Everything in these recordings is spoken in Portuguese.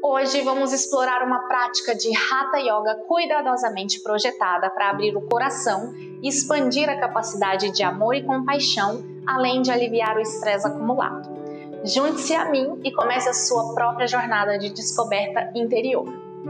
Hoje vamos explorar uma prática de Hatha Yoga cuidadosamente projetada para abrir o coração e expandir a capacidade de amor e compaixão, além de aliviar o estresse acumulado. Junte-se a mim e comece a sua própria jornada de descoberta interior.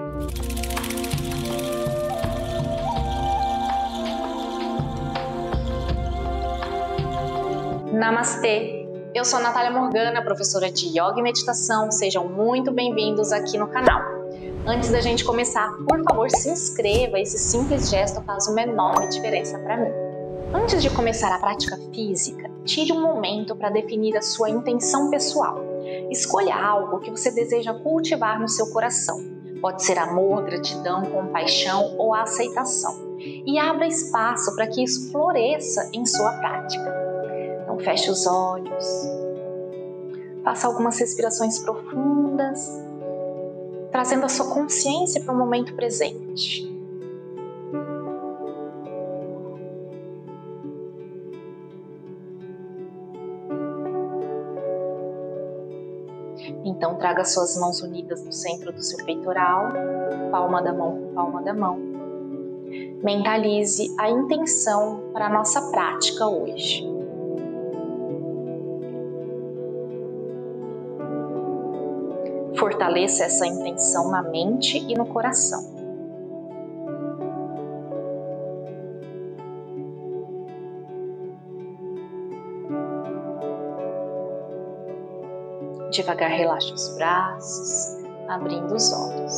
Namastê! Eu sou Natália Morgana, professora de Yoga e Meditação. Sejam muito bem-vindos aqui no canal. Antes da gente começar, por favor, se inscreva. Esse simples gesto faz uma enorme diferença para mim. Antes de começar a prática física, tire um momento para definir a sua intenção pessoal. Escolha algo que você deseja cultivar no seu coração. Pode ser amor, gratidão, compaixão ou aceitação. E abra espaço para que isso floresça em sua prática. Então, feche os olhos, faça algumas respirações profundas, trazendo a sua consciência para o momento presente. Então, traga suas mãos unidas no centro do seu peitoral, palma da mão com palma da mão. Mentalize a intenção para a nossa prática hoje. Fortaleça essa intenção na mente e no coração. Devagar relaxe os braços, abrindo os olhos.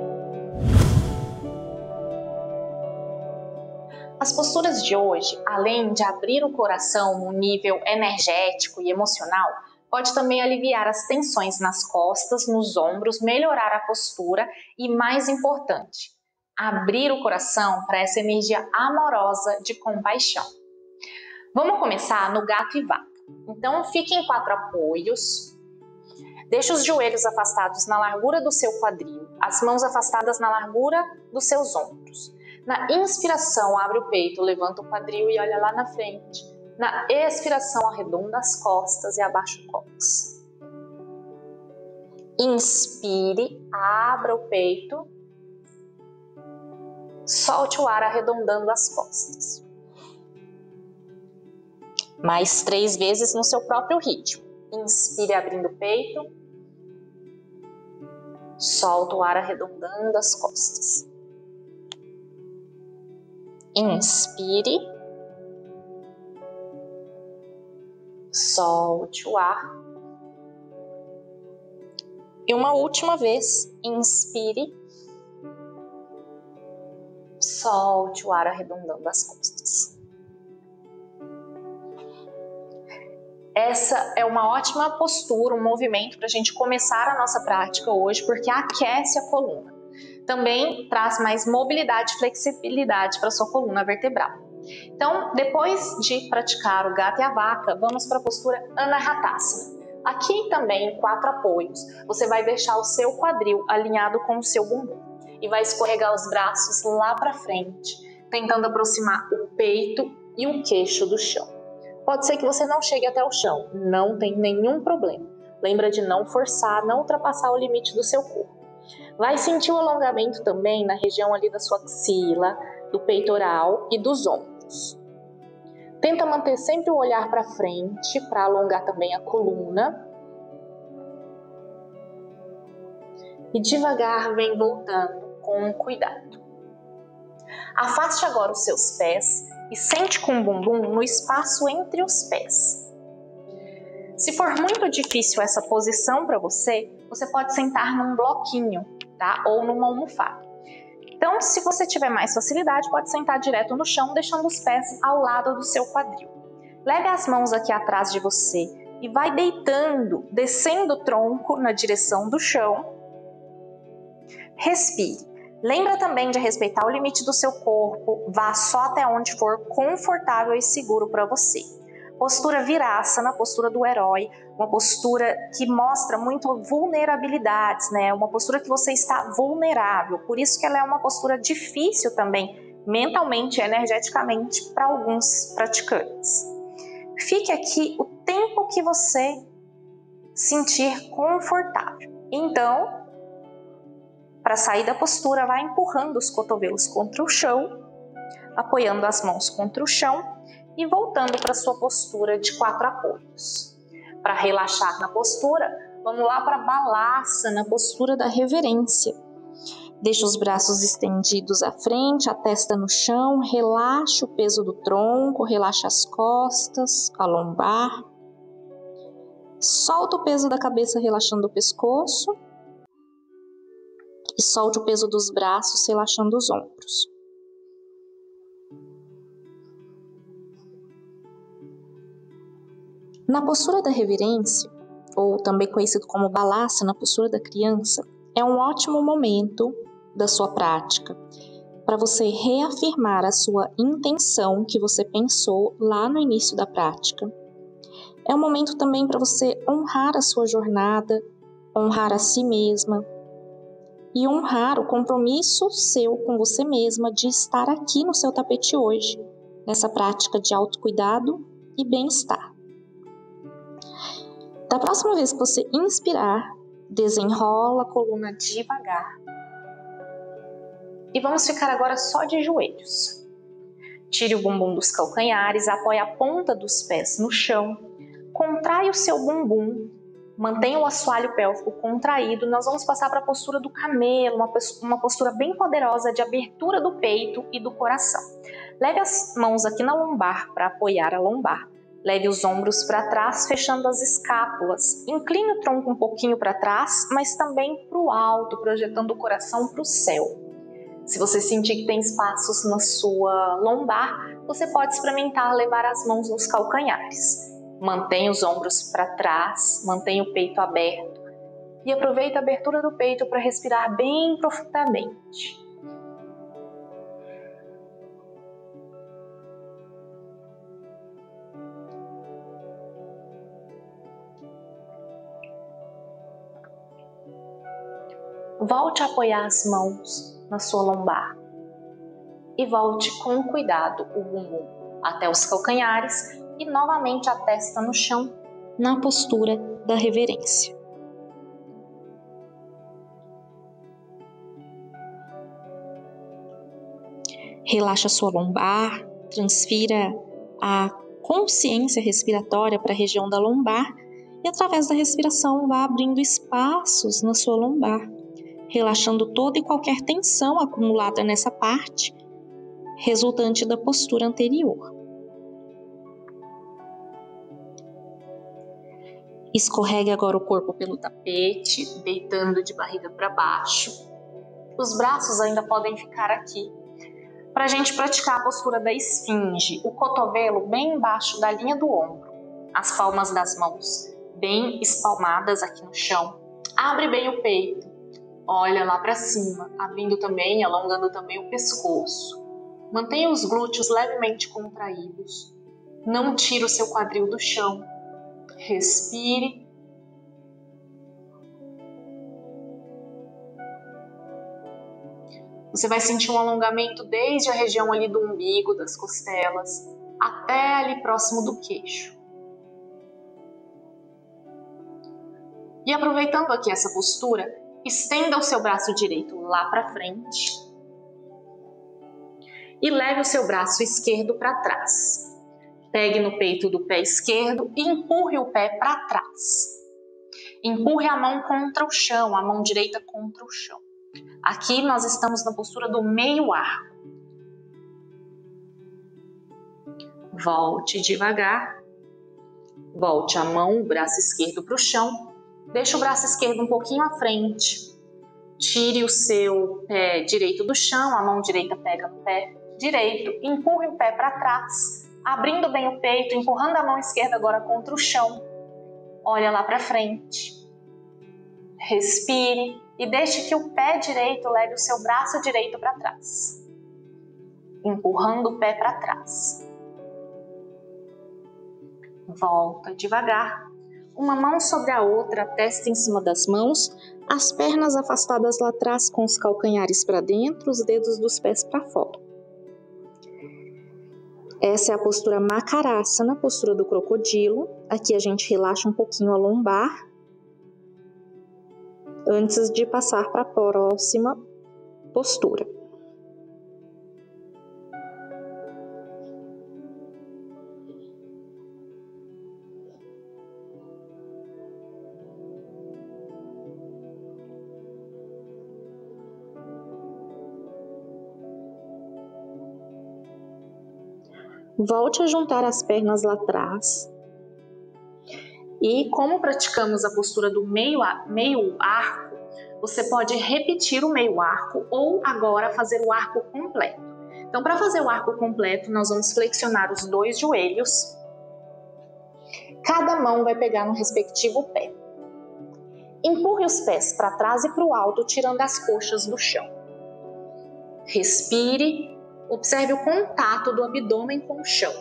As posturas de hoje, além de abrir o coração no nível energético e emocional, pode também aliviar as tensões nas costas, nos ombros, melhorar a postura e, mais importante, abrir o coração para essa energia amorosa de compaixão. Vamos começar no gato e vaca. Então, fique em 4 apoios. Deixe os joelhos afastados na largura do seu quadril, as mãos afastadas na largura dos seus ombros. Na inspiração, abre o peito, levanta o quadril e olha lá na frente. Na expiração, arredonda as costas e abaixa o cóccix. Inspire, abra o peito. Solte o ar arredondando as costas. Mais 3 vezes no seu próprio ritmo. Inspire abrindo o peito. Solta o ar arredondando as costas. Inspire. Solte o ar. E uma última vez, inspire. Solte o ar arredondando as costas. Essa é uma ótima postura, um movimento para a gente começar a nossa prática hoje, porque aquece a coluna. Também traz mais mobilidade e flexibilidade para a sua coluna vertebral. Então, depois de praticar o gato e a vaca, vamos para a postura Anahatasana. Aqui também, em 4 apoios, você vai deixar o seu quadril alinhado com o seu bumbum e vai escorregar os braços lá para frente, tentando aproximar o peito e o queixo do chão. Pode ser que você não chegue até o chão, não tem nenhum problema. Lembra de não forçar, não ultrapassar o limite do seu corpo. Vai sentir o alongamento também na região ali da sua axila, do peitoral e dos ombros. Tenta manter sempre o olhar para frente, para alongar também a coluna. E devagar vem voltando com cuidado. Afaste agora os seus pés e sente com o bumbum no espaço entre os pés. Se for muito difícil essa posição para você, você pode sentar num bloquinho, tá? Ou numa almofada. Então, se você tiver mais facilidade, pode sentar direto no chão, deixando os pés ao lado do seu quadril. Leve as mãos aqui atrás de você e vai deitando, descendo o tronco na direção do chão. Respire. Lembra também de respeitar o limite do seu corpo, vá só até onde for confortável e seguro para você. Postura Virasana, postura do herói, uma postura que mostra muito vulnerabilidades, né? Uma postura que você está vulnerável, por isso que ela é uma postura difícil também, mentalmente e energeticamente, para alguns praticantes. Fique aqui o tempo que você sentir confortável. Então, Para sair da postura, vai empurrando os cotovelos contra o chão, apoiando as mãos contra o chão e voltando para sua postura de 4 apoios. Para relaxar na postura, vamos lá para Balasana, postura da reverência. Deixa os braços estendidos à frente, a testa no chão, relaxa o peso do tronco, relaxa as costas, a lombar. Solta o peso da cabeça relaxando o pescoço. E solte o peso dos braços, relaxando os ombros. Na postura da reverência, ou também conhecido como Balasana, na postura da criança, é um ótimo momento da sua prática para você reafirmar a sua intenção que você pensou lá no início da prática. É um momento também para você honrar a sua jornada, honrar a si mesma, e honrar o compromisso seu com você mesma de estar aqui no seu tapete hoje, nessa prática de autocuidado e bem-estar. Da próxima vez que você inspirar, desenrola a coluna devagar. E vamos ficar agora só de joelhos. Tire o bumbum dos calcanhares, apoie a ponta dos pés no chão, contrai o seu bumbum, mantenha o assoalho pélvico contraído. Nós vamos passar para a postura do camelo, uma postura bem poderosa de abertura do peito e do coração. Leve as mãos aqui na lombar para apoiar a lombar. Leve os ombros para trás, fechando as escápulas. Incline o tronco um pouquinho para trás, mas também para o alto, projetando o coração para o céu. Se você sentir que tem espaços na sua lombar, você pode experimentar levar as mãos nos calcanhares. Mantenha os ombros para trás, mantenha o peito aberto e aproveita a abertura do peito para respirar bem profundamente. Volte a apoiar as mãos na sua lombar e volte com cuidado o bumbum até os calcanhares e novamente a testa no chão, na postura da reverência. Relaxa sua lombar, transfira a consciência respiratória para a região da lombar e através da respiração vá abrindo espaços na sua lombar, relaxando toda e qualquer tensão acumulada nessa parte, resultante da postura anterior. Escorregue agora o corpo pelo tapete, deitando de barriga para baixo. Os braços ainda podem ficar aqui, para a gente praticar a postura da esfinge, o cotovelo bem embaixo da linha do ombro, as palmas das mãos bem espalmadas aqui no chão. Abre bem o peito, olha lá para cima, abrindo também, alongando também o pescoço. Mantenha os glúteos levemente contraídos, não tire o seu quadril do chão. Respire. Você vai sentir um alongamento desde a região ali do umbigo, das costelas, até ali próximo do queixo. E aproveitando aqui essa postura, estenda o seu braço direito lá para frente e leve o seu braço esquerdo para trás. Pegue no peito do pé esquerdo e empurre o pé para trás. Empurre a mão contra o chão, a mão direita contra o chão. Aqui nós estamos na postura do meio arco. Volte devagar. Volte a mão, o braço esquerdo para o chão. Deixe o braço esquerdo um pouquinho à frente. Tire o seu pé direito do chão, a mão direita pega no pé direito. Empurre o pé para trás. Abrindo bem o peito, empurrando a mão esquerda agora contra o chão. Olha lá para frente. Respire e deixe que o pé direito leve o seu braço direito para trás. Empurrando o pé para trás. Volta devagar. Uma mão sobre a outra, a testa em cima das mãos, as pernas afastadas lá atrás com os calcanhares para dentro, os dedos dos pés para fora. Essa é a postura Makarasana, postura do crocodilo. Aqui a gente relaxa um pouquinho a lombar, antes de passar para a próxima postura. Volte a juntar as pernas lá atrás. E como praticamos a postura do meio arco, você pode repetir o meio arco ou agora fazer o arco completo. Então, para fazer o arco completo, nós vamos flexionar os 2 joelhos. Cada mão vai pegar no respectivo pé. Empurre os pés para trás e para o alto, tirando as coxas do chão. Respire. Observe o contato do abdômen com o chão.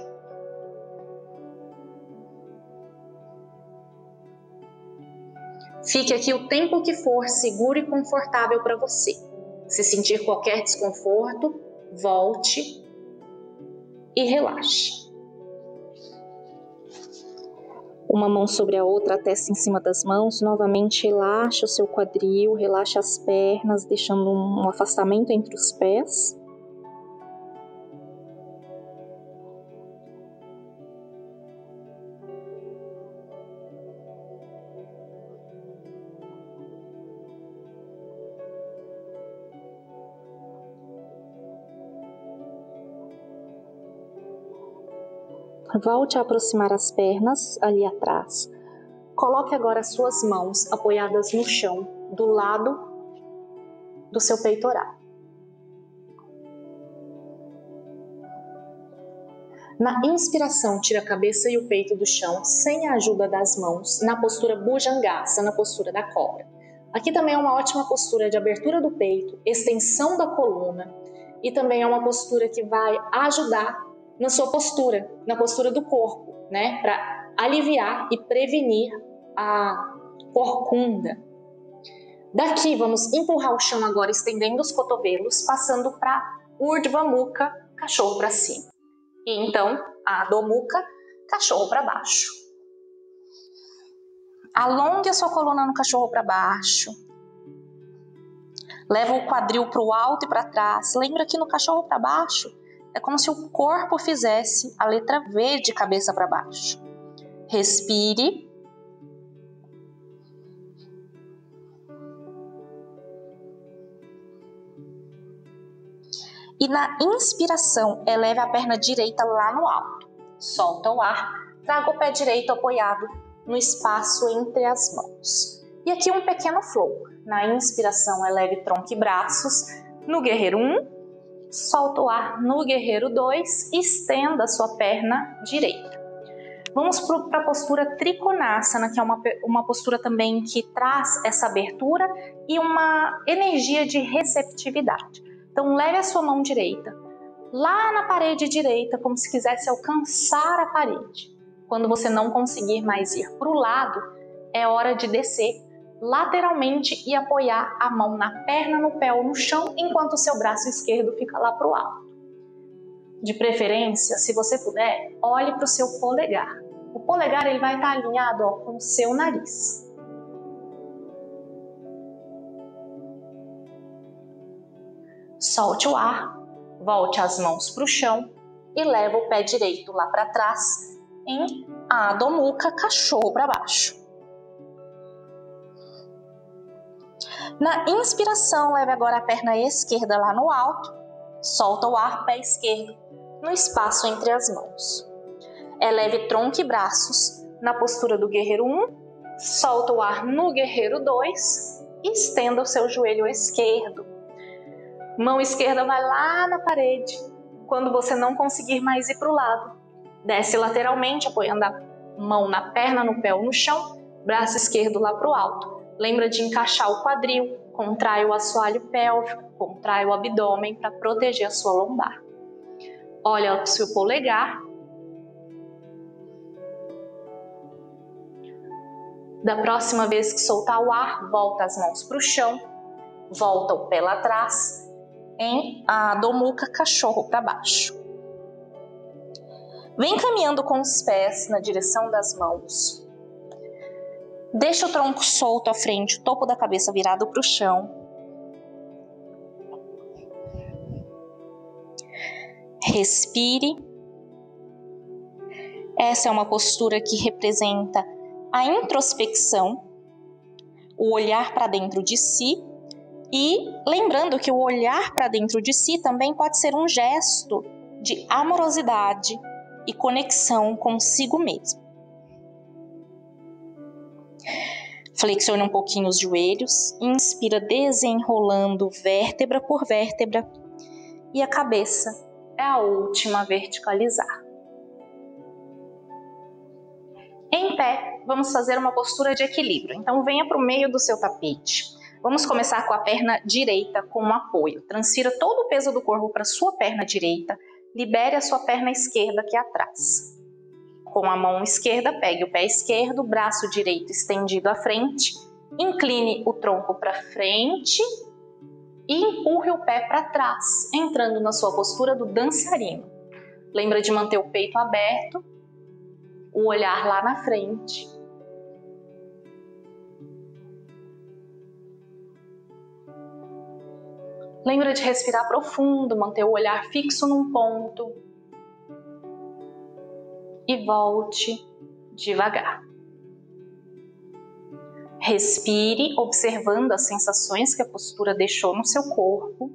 Fique aqui o tempo que for seguro e confortável para você. Se sentir qualquer desconforto, volte e relaxe. Uma mão sobre a outra, a testa em cima das mãos. Novamente, relaxe o seu quadril, relaxe as pernas, deixando um afastamento entre os pés. Volte a aproximar as pernas ali atrás. Coloque agora as suas mãos apoiadas no chão, do lado do seu peitoral. Na inspiração, tire a cabeça e o peito do chão, sem a ajuda das mãos, na postura Bhujangasana, na postura da cobra. Aqui também é uma ótima postura de abertura do peito, extensão da coluna, e também é uma postura que vai ajudar na sua postura, na postura do corpo, né? Para aliviar e prevenir a corcunda. Daqui vamos empurrar o chão agora, estendendo os cotovelos, passando para Urdhva Mukha, cachorro para cima. E então, Adho Mukha, cachorro para baixo. Alongue a sua coluna no cachorro para baixo. Leva o quadril para o alto e para trás. Lembra que no cachorro para baixo é como se o corpo fizesse a letra V de cabeça para baixo. Respire. E na inspiração, eleve a perna direita lá no alto. Solta o ar, traga o pé direito apoiado no espaço entre as mãos. E aqui um pequeno flow. Na inspiração, eleve tronco e braços. No guerreiro 1, solta o ar no guerreiro 2 e estenda a sua perna direita. Vamos para a postura Trikonasana, que é uma postura também que traz essa abertura e uma energia de receptividade. Então, leve a sua mão direita lá na parede direita, como se quisesse alcançar a parede. Quando você não conseguir mais ir para o lado, é hora de descer lateralmente e apoiar a mão na perna, no pé ou no chão, enquanto o seu braço esquerdo fica lá para o alto. De preferência, se você puder, olhe para o seu polegar. O polegar ele vai estar alinhado com o seu nariz. Solte o ar, volte as mãos para o chão e leva o pé direito lá para trás em Adho Mukha, cachorro para baixo. Na inspiração, leve agora a perna esquerda lá no alto, solta o ar, pé esquerdo, no espaço entre as mãos. Eleve tronco e braços na postura do guerreiro 1, solta o ar no guerreiro 2 e estenda o seu joelho esquerdo. Mão esquerda vai lá na parede. Quando você não conseguir mais ir para o lado, desce lateralmente, apoiando a mão na perna, no pé ou no chão, braço esquerdo lá para o alto. Lembra de encaixar o quadril, contrai o assoalho pélvico, contrai o abdômen para proteger a sua lombar. Olha o seu polegar. Da próxima vez que soltar o ar, volta as mãos para o chão, volta o pé lá atrás, em Adho Mukha, cachorro para baixo. Vem caminhando com os pés na direção das mãos. Deixa o tronco solto à frente, o topo da cabeça virado para o chão. Respire. Essa é uma postura que representa a introspecção, o olhar para dentro de si, e lembrando que o olhar para dentro de si também pode ser um gesto de amorosidade e conexão consigo mesmo. Flexione um pouquinho os joelhos, inspira desenrolando vértebra por vértebra e a cabeça é a última a verticalizar. Em pé, vamos fazer uma postura de equilíbrio. Então venha para o meio do seu tapete. Vamos começar com a perna direita como apoio. Transfira todo o peso do corpo para a sua perna direita. Libere a sua perna esquerda aqui atrás. Com a mão esquerda, pegue o pé esquerdo, braço direito estendido à frente. Incline o tronco para frente e empurre o pé para trás, entrando na sua postura do dançarino. Lembra de manter o peito aberto, o olhar lá na frente. Lembra de respirar profundo, manter o olhar fixo num ponto. E volte devagar. Respire, observando as sensações que a postura deixou no seu corpo.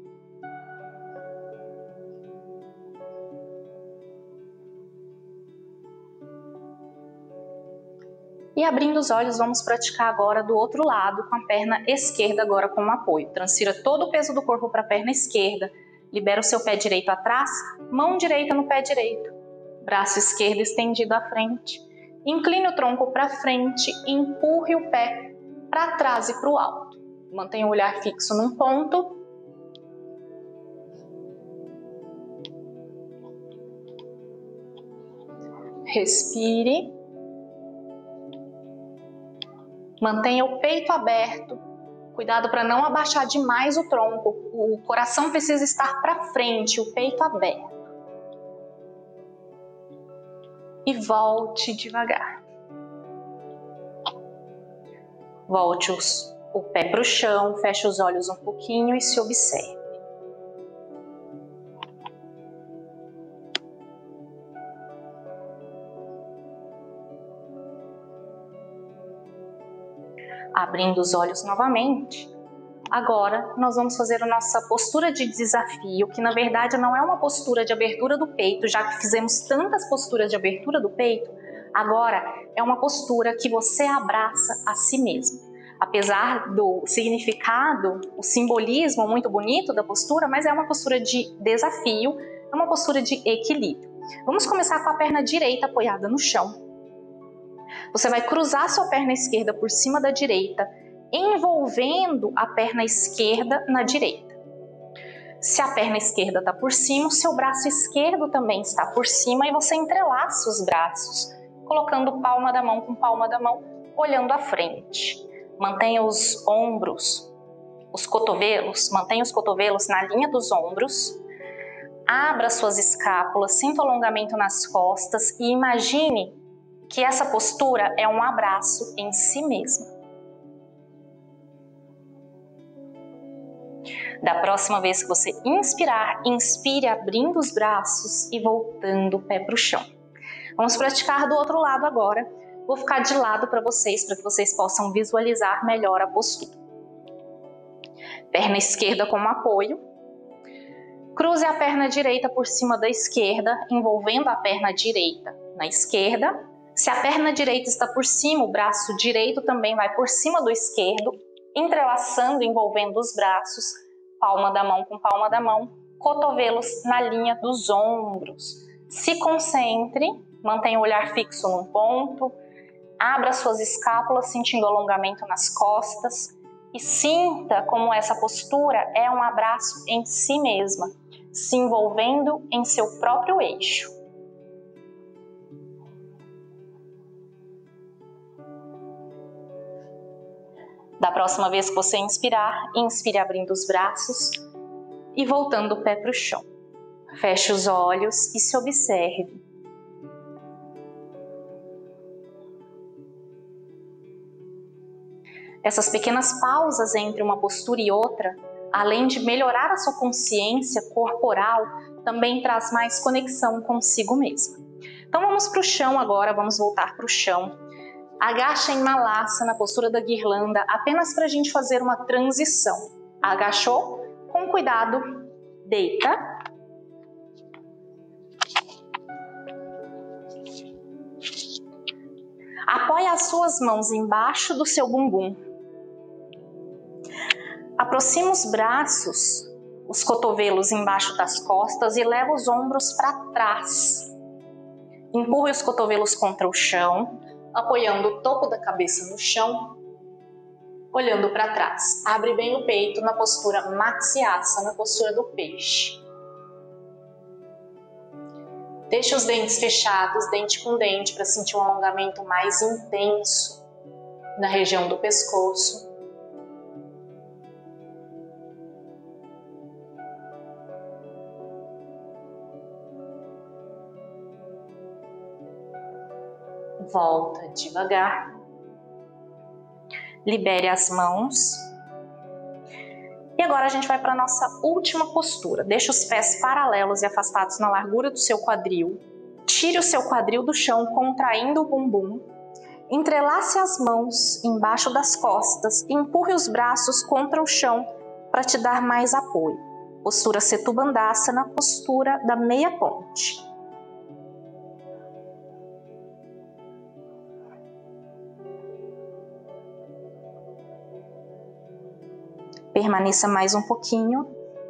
E abrindo os olhos, vamos praticar agora do outro lado, com a perna esquerda agora como apoio. Transfira todo o peso do corpo para a perna esquerda. Libera o seu pé direito atrás, mão direita no pé direito. Braço esquerdo estendido à frente. Incline o tronco para frente e empurre o pé para trás e para o alto. Mantenha o olhar fixo num ponto. Respire. Mantenha o peito aberto. Cuidado para não abaixar demais o tronco. O coração precisa estar para frente, o peito aberto. E volte devagar. Volte o pé para o chão, feche os olhos um pouquinho e se observe. Abrindo os olhos novamente, agora nós vamos fazer a nossa postura de desafio, que na verdade não é uma postura de abertura do peito, já que fizemos tantas posturas de abertura do peito, agora é uma postura que você abraça a si mesmo. Apesar do significado, o simbolismo muito bonito da postura, mas é uma postura de desafio, é uma postura de equilíbrio. Vamos começar com a perna direita apoiada no chão. Você vai cruzar sua perna esquerda por cima da direita, envolvendo a perna esquerda na direita. Se a perna esquerda está por cima, o seu braço esquerdo também está por cima e você entrelaça os braços, colocando palma da mão com palma da mão, olhando à frente. Mantenha os ombros, os cotovelos, mantenha os cotovelos na linha dos ombros. Abra suas escápulas, sinta o alongamento nas costas e imagine que essa postura é um abraço em si mesma. Da próxima vez que você inspirar, inspire abrindo os braços e voltando o pé para o chão. Vamos praticar do outro lado agora. Vou ficar de lado para que vocês possam visualizar melhor a postura. Perna esquerda como apoio. Cruze a perna direita por cima da esquerda, envolvendo a perna direita na esquerda. Se a perna direita está por cima, o braço direito também vai por cima do esquerdo, entrelaçando, envolvendo os braços, palma da mão com palma da mão, cotovelos na linha dos ombros. Se concentre, mantenha o olhar fixo num ponto, abra suas escápulas sentindo alongamento nas costas e sinta como essa postura é um abraço em si mesma, se envolvendo em seu próprio eixo. Da próxima vez que você inspirar, inspire abrindo os braços e voltando o pé para o chão. Feche os olhos e se observe. Essas pequenas pausas entre uma postura e outra além de melhorar a sua consciência corporal, também traz mais conexão consigo mesma. Então vamos para o chão agora, vamos voltar para o chão. Agacha em Malasana, na postura da guirlanda, apenas para a gente fazer uma transição. Agachou? Com cuidado, deita. Apoia as suas mãos embaixo do seu bumbum. Aproxima os braços, os cotovelos embaixo das costas e leva os ombros para trás. Empurre os cotovelos contra o chão, apoiando o topo da cabeça no chão, olhando para trás. Abre bem o peito na postura Matsyasana, na postura do peixe. Deixa os dentes fechados, dente com dente, para sentir um alongamento mais intenso na região do pescoço. Volta devagar. Libere as mãos. E agora a gente vai para a nossa última postura. Deixa os pés paralelos e afastados na largura do seu quadril. Tire o seu quadril do chão, contraindo o bumbum. Entrelace as mãos embaixo das costas e empurre os braços contra o chão para te dar mais apoio. Postura Setu Bandhasana, postura da meia ponte. Permaneça mais um pouquinho.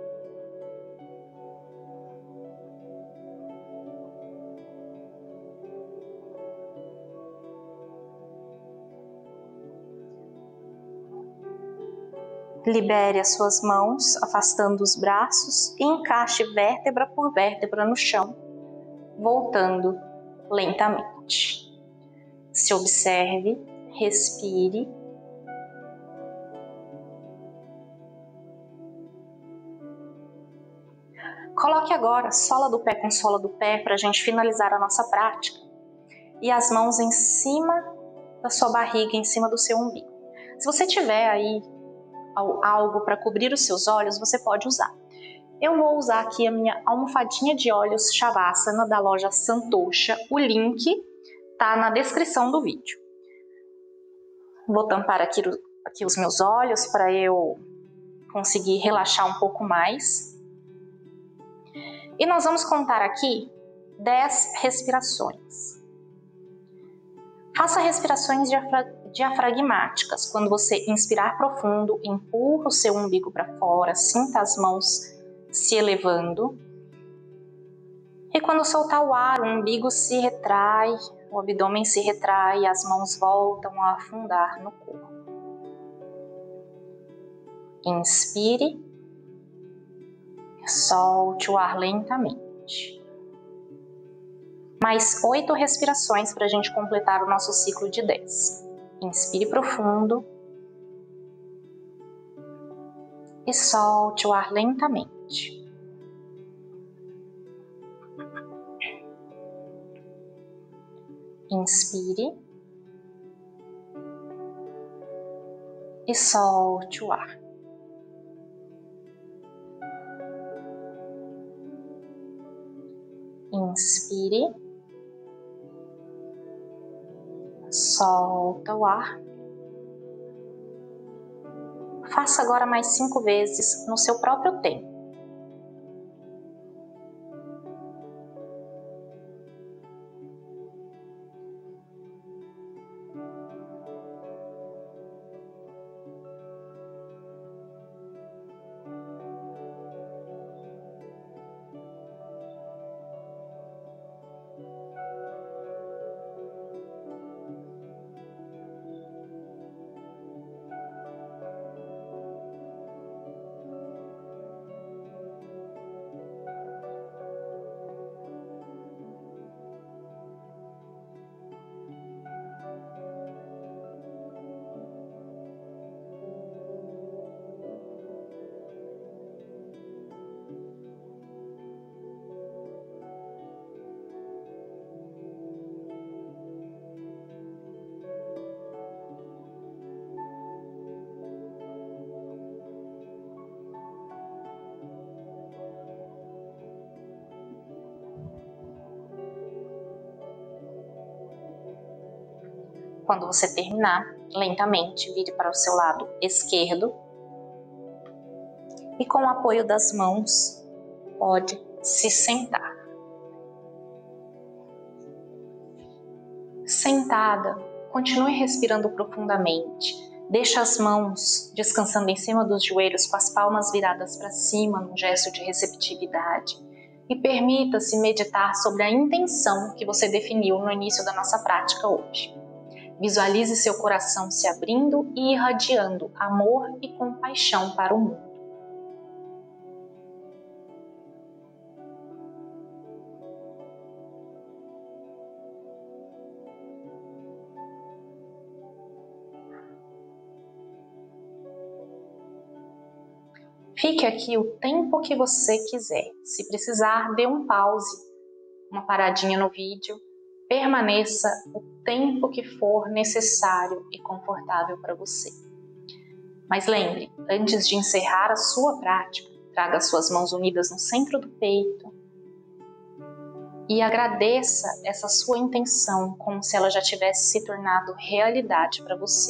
Libere as suas mãos, afastando os braços e encaixe vértebra por vértebra no chão, voltando lentamente. Se observe, respire. Coloque agora sola do pé com sola do pé para a gente finalizar a nossa prática. E as mãos em cima da sua barriga, em cima do seu umbigo. Se você tiver aí algo para cobrir os seus olhos, você pode usar. Eu vou usar aqui a minha almofadinha de olhos Shavasana da loja Santosha. O link tá na descrição do vídeo. Vou tampar aqui os meus olhos para eu conseguir relaxar um pouco mais. E nós vamos contar aqui 10 respirações. Faça respirações diafragmáticas. Quando você inspirar profundo, empurra o seu umbigo para fora, sinta as mãos se elevando. E quando soltar o ar, o umbigo se retrai, o abdômen se retrai e as mãos voltam a afundar no corpo. Inspire. Solte o ar lentamente. Mais 8 respirações para a gente completar o nosso ciclo de 10. Inspire profundo. E solte o ar lentamente. Inspire. E solte o ar. Inspire, solta o ar. Faça agora mais 5 vezes no seu próprio tempo. Quando você terminar, lentamente vire para o seu lado esquerdo e com o apoio das mãos pode se sentar. Sentada, continue respirando profundamente. Deixe as mãos descansando em cima dos joelhos com as palmas viradas para cima num gesto de receptividade. E permita-se meditar sobre a intenção que você definiu no início da nossa prática hoje. Visualize seu coração se abrindo e irradiando amor e compaixão para o mundo. Fique aqui o tempo que você quiser. Se precisar, dê um pause, uma paradinha no vídeo. Permaneça o tempo que for necessário e confortável para você. Mas lembre, antes de encerrar a sua prática, traga suas mãos unidas no centro do peito e agradeça essa sua intenção como se ela já tivesse se tornado realidade para você.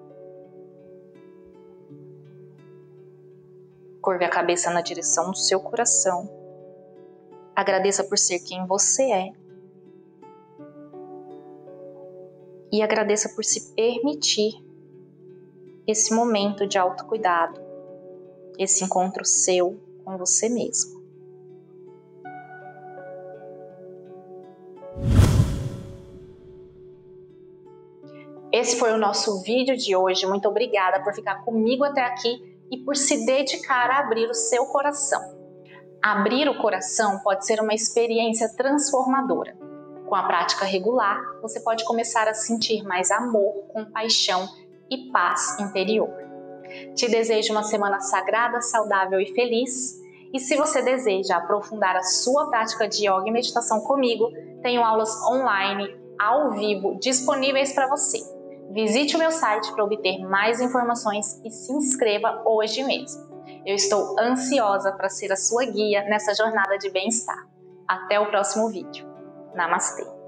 Curve a cabeça na direção do seu coração. Agradeça por ser quem você é. E agradeça por se permitir esse momento de autocuidado, esse encontro seu com você mesmo. Esse foi o nosso vídeo de hoje. Muito obrigada por ficar comigo até aqui e por se dedicar a abrir o seu coração. Abrir o coração pode ser uma experiência transformadora. Com a prática regular, você pode começar a sentir mais amor, compaixão e paz interior. Te desejo uma semana sagrada, saudável e feliz. E se você deseja aprofundar a sua prática de yoga e meditação comigo, tenho aulas online, ao vivo, disponíveis para você. Visite o meu site para obter mais informações e se inscreva hoje mesmo. Eu estou ansiosa para ser a sua guia nessa jornada de bem-estar. Até o próximo vídeo. Namastê!